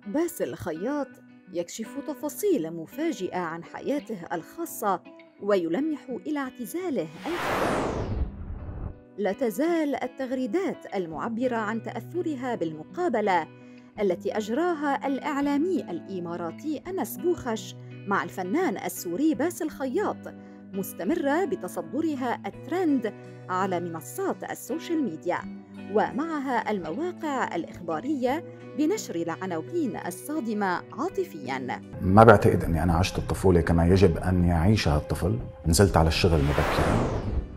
باسل خياط يكشف تفاصيل مفاجئة عن حياته الخاصة ويلمح إلى اعتزاله الفني. لا تزال التغريدات المعبرة عن تأثرها بالمقابلة التي أجراها الإعلامي الإماراتي أنس بوخش مع الفنان السوري باسل خياط مستمرة بتصدرها الترند على منصات السوشيال ميديا، ومعها المواقع الإخبارية بنشر العناوين الصادمة عاطفياً. ما بعتقد أني أنا عشت الطفولة كما يجب أن يعيشها الطفل. نزلت على الشغل مبكراً.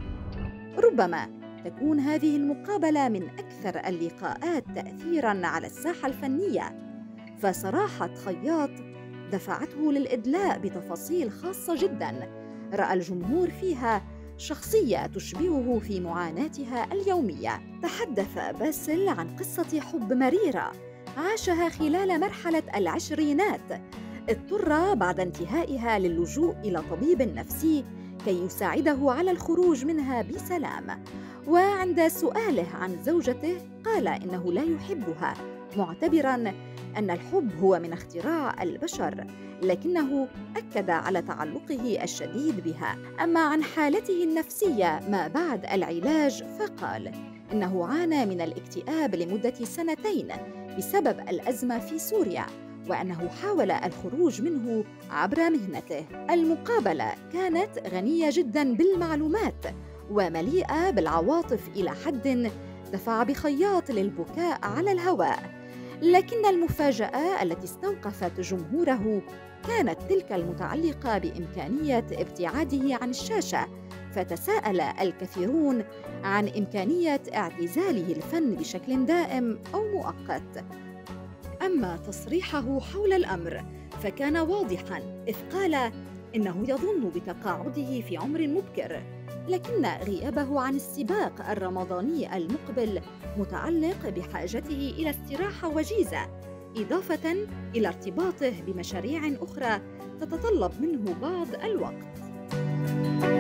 ربما تكون هذه المقابلة من أكثر اللقاءات تأثيراً على الساحة الفنية، فصراحة خياط دفعته للإدلاء بتفاصيل خاصة جداً رأى الجمهور فيها شخصية تشبهه في معاناتها اليومية. تحدث باسل عن قصة حب مريرة عاشها خلال مرحلة العشرينات، اضطر بعد انتهائها للجوء إلى طبيب نفسي كي يساعده على الخروج منها بسلام. وعند سؤاله عن زوجته قال إنه لا يحبها، معتبراً أن الحب هو من اختراع البشر، لكنه أكد على تعلقه الشديد بها. أما عن حالته النفسية ما بعد العلاج فقال إنه عانى من الاكتئاب لمدة 2 سنين بسبب الأزمة في سوريا، وأنه حاول الخروج منه عبر مهنته. المقابلة كانت غنية جداً بالمعلومات ومليئة بالعواطف إلى حد دفع بخياط للبكاء على الهواء، لكن المفاجأة التي استوقفت جمهوره كانت تلك المتعلقة بإمكانية ابتعاده عن الشاشة، فتساءل الكثيرون عن إمكانية اعتزاله الفن بشكل دائم أو مؤقت. أما تصريحه حول الأمر فكان واضحاً، إذ قال إنه يظن بتقاعده في عمر مبكر، لكن غيابه عن السباق الرمضاني المقبل متعلق بحاجته إلى استراحة وجيزة، إضافة إلى ارتباطه بمشاريع أخرى تتطلب منه بعض الوقت.